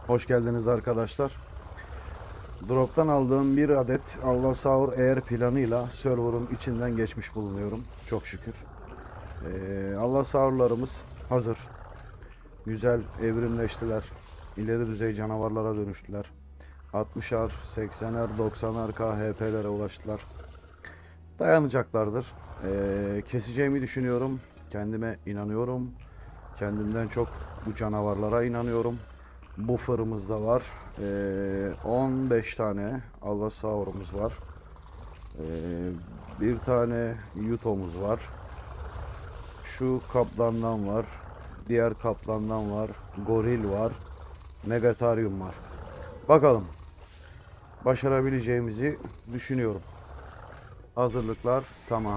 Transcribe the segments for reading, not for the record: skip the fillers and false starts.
Hoş geldiniz arkadaşlar. Drop'tan aldığım bir adet Allosaur Air planıyla server'ın içinden geçmiş bulunuyorum. Çok şükür. Allosaur'larımız hazır. Güzel evrimleştiler. İleri düzey canavarlara dönüştüler. 60'ar, 80'er, 90'ar KHP'lere ulaştılar. Dayanacaklardır. Keseceğimi düşünüyorum. Kendime inanıyorum. Kendimden çok bu canavarlara inanıyorum. Buffer'ımız da var. 15 tane Allosaur'umuz var. Ee, bir tane Yuto'muz var. Şu kaplandan var. Diğer kaplandan var. Goril var. Megatarium var. Bakalım. Başarabileceğimizi düşünüyorum. Hazırlıklar tamam.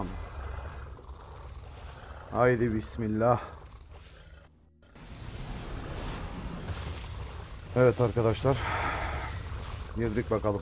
Haydi bismillah. Evet arkadaşlar. Girdik bakalım.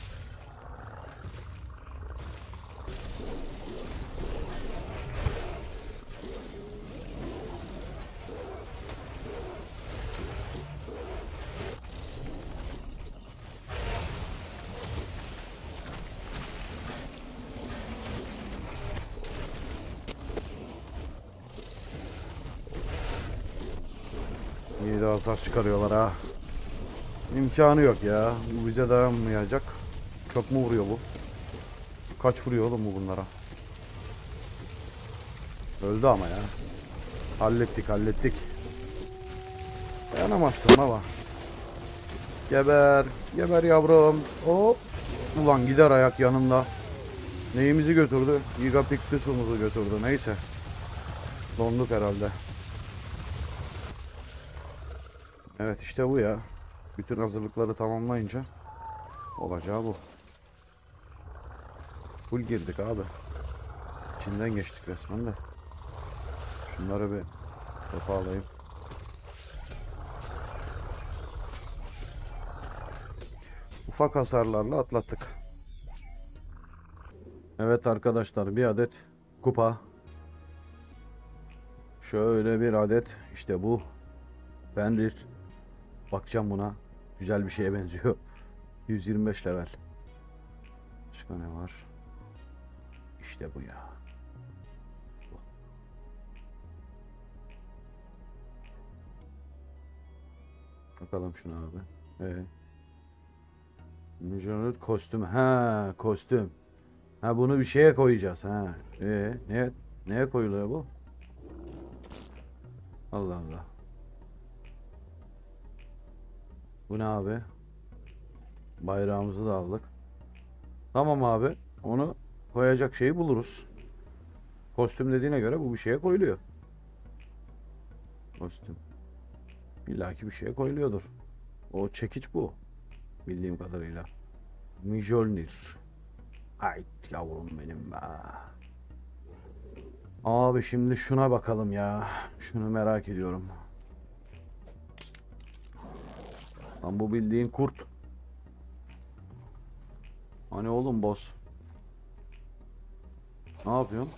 İyi de hasar çıkarıyorlar ha. İmkanı yok ya. Bu bize dayanmayacak. Çok mu vuruyor bu? Kaç vuruyor oğlum bu bunlara? Öldü ama ya. Hallettik. Dayanamazsın baba. Geber. Geber yavrum. Hop. Ulan gider ayak yanında. Neyimizi götürdü? Gigapictus'umuzu götürdü. Neyse. Donduk herhalde. Evet işte bu ya. Bütün hazırlıkları tamamlayınca olacağı bu. Full girdik abi. İçinden geçtik resmen de. Şunları bir toparlayayım. Ufak hasarlarla atlattık. Evet arkadaşlar, bir adet kupa. Şöyle bir adet işte bu. Fenrir. Bakacağım buna. Güzel bir şeye benziyor. 125 level. Başka ne var? İşte bu ya. Bakalım şuna abi. Mücadele kostüm. Ha, kostüm. Ha, bunu bir şeye koyacağız ha. Neye koyuluyor bu? Allah Allah. Bu ne abi? Bayrağımızı da aldık. Tamam abi. Onu koyacak şeyi buluruz. Kostüm dediğine göre bu bir şeye koyuluyor. Kostüm. İlla ki bir şeye koyuluyordur. O çekiç bu. Bildiğim kadarıyla. Mjolnir. Ay yavrum benim be. Abi şimdi şuna bakalım ya. Şunu merak ediyorum. Lan bu bildiğin kurt. Hani oğlum boss. Ne yapıyorsun?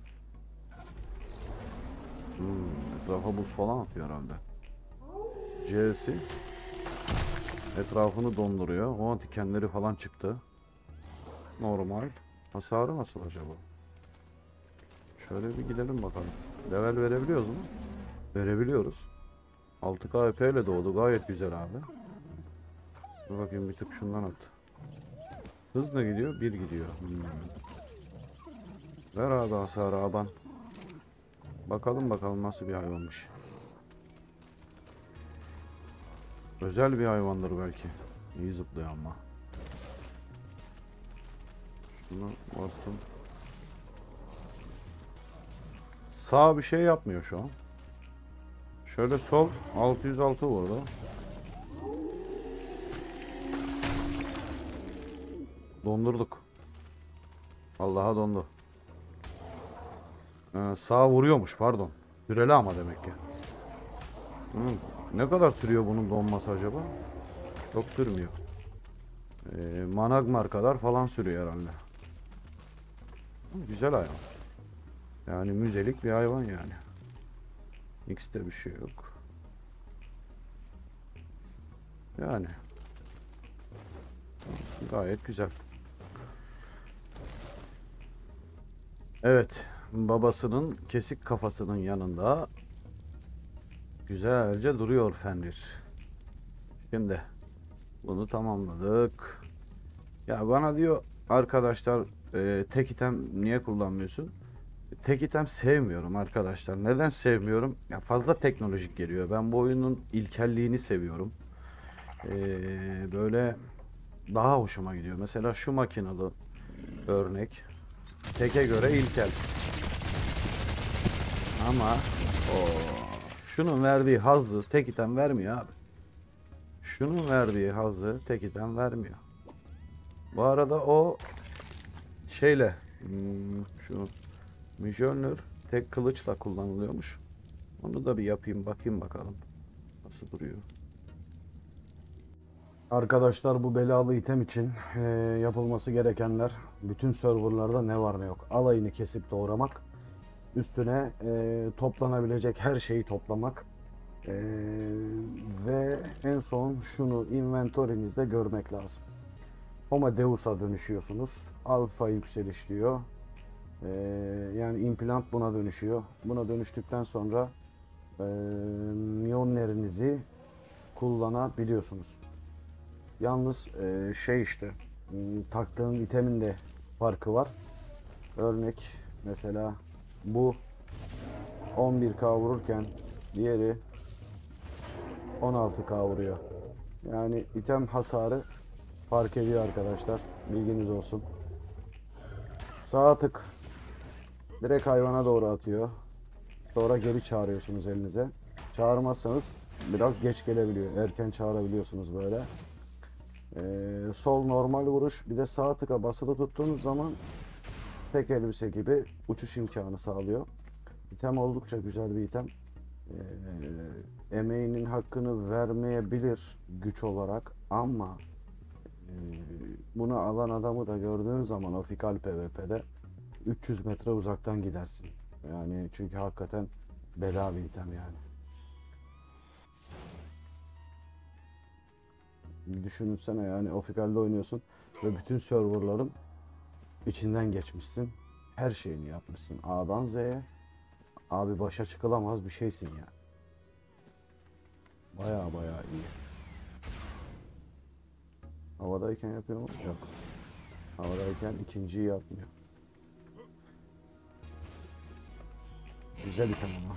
Etrafa buz falan atıyor herhalde. C'si etrafını donduruyor. O dikenleri falan çıktı. Normal. Hasarı nasıl acaba? Şöyle bir gidelim bakalım. Level verebiliyoruz mu? Verebiliyoruz. 6 KP ile doğdu. Gayet güzel abi. Dur bakayım, bir tık şundan at. Hız ne gidiyor? 1 gidiyor. Ver abi hasarı aban. Bakalım nasıl bir hayvanmış. Özel bir hayvandır belki. İyi zıplıyor ama. Şunu bastım. Sağ bir şey yapmıyor şu an. Şöyle sol 606 vurdu. Dondurduk. Allah'a dondu. Sağ vuruyormuş, pardon. Süreli ama demek ki. Ne kadar sürüyor bunun donması acaba? Çok sürmüyor. Managmar kadar falan sürüyor herhalde. Güzel hayvan. Yani müzelik bir hayvan yani. X'te bir şey yok. Yani gayet güzel. Evet, babasının kesik kafasının yanında güzelce duruyor Fenrir. Şimdi bunu tamamladık. Ya bana diyor arkadaşlar, tek item niye kullanmıyorsun? Tek item sevmiyorum arkadaşlar. Neden sevmiyorum? Ya fazla teknolojik geliyor. Ben bu oyunun ilkelliğini seviyorum. Böyle daha hoşuma gidiyor. Mesela şu makinalı örnek teke göre ilkel. Ama o şunun verdiği hazzı tek item vermiyor abi. Şunun verdiği hazzı tek item vermiyor. Bu arada o şeyle şu Mjolnir tek kılıçla kullanılıyormuş. Onu da bir yapayım bakayım bakalım nasıl duruyor. Arkadaşlar bu belalı item için yapılması gerekenler bütün serverlarda ne var ne yok. Alayını kesip doğramak. Üstüne toplanabilecek her şeyi toplamak. Ve en son şunu inventorinizde görmek lazım. Homo Deus'a dönüşüyorsunuz. Alfa yükseliş diyor. Yani implant buna dönüşüyor. Buna dönüştükten sonra miyonlerinizi kullanabiliyorsunuz. Yalnız şey işte taktığın itemin de farkı var. Örnek mesela bu 11K vururken diğeri 16K vuruyor. Yani item hasarı fark ediyor arkadaşlar. Bilginiz olsun. Sağ tık direkt hayvana doğru atıyor. Sonra geri çağırıyorsunuz elinize. Çağırmazsanız biraz geç gelebiliyor. Erken çağırabiliyorsunuz böyle. Sol normal vuruş, bir de sağ tıka basılı tuttuğunuz zaman tek elbise gibi uçuş imkanı sağlıyor. İtem oldukça güzel bir item. Emeğinin hakkını vermeyebilir güç olarak ama bunu alan adamı da gördüğün zaman ofikal PvP'de 300 metre uzaktan gidersin. Yani çünkü hakikaten bela bir item yani. Düşünsene yani ofikalde oynuyorsun ve bütün serverların içinden geçmişsin. Her şeyini yapmışsın. A'dan Z'ye. Abi başa çıkılamaz bir şeysin ya. Baya baya iyi. Havadayken yapıyor mu? Yok. Havadayken ikinciyi yapmıyor. Güzel item ama.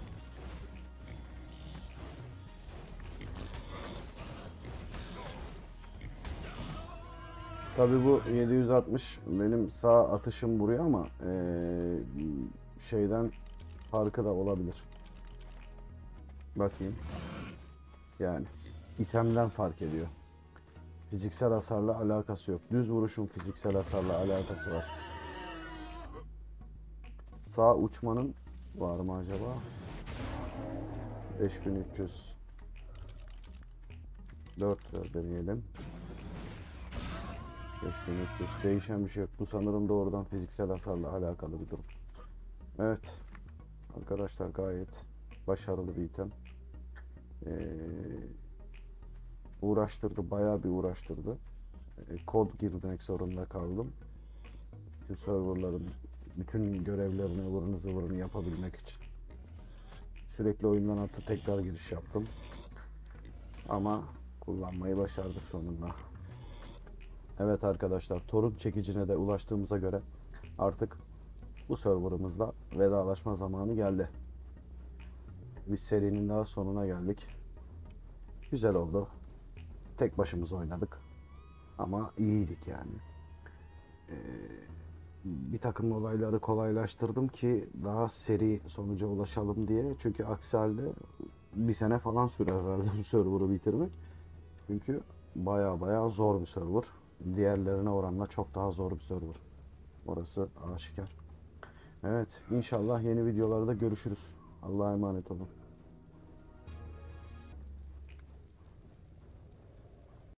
Tabi bu 760 benim sağ atışım vuruyor ama şeyden farkı da olabilir. Bakayım. Yani itemden fark ediyor. Fiziksel hasarla alakası yok. Düz vuruşun fiziksel hasarla alakası var. Sağ uçmanın var mı acaba? 5300 4 deneyelim. 5300 değişen bir şey yok. Bu sanırım doğrudan fiziksel hasarla alakalı bir durum. Evet. Arkadaşlar gayet başarılı bir item. Uğraştırdı. Bayağı bir uğraştırdı. Kod girmek zorunda kaldım. Bütün serverların bütün görevlerini ıvırını zıvırını yapabilmek için. Sürekli oyundan atıp tekrar giriş yaptım. Ama kullanmayı başardık sonunda. Evet arkadaşlar, torun çekicine de ulaştığımıza göre artık bu serverımızda vedalaşma zamanı geldi. Bir serinin daha sonuna geldik. Güzel oldu. Tek başımıza oynadık. Ama iyiydik yani. Bir takım olayları kolaylaştırdım ki daha seri sonuca ulaşalım diye. Çünkü aksi halde bir sene falan sürer herhalde bu server'ı bitirmek. Çünkü baya zor bir server. Diğerlerine oranla çok daha zor bir server. Orası aşikar. Evet, inşallah yeni videolarda görüşürüz. Allah'a emanet olun.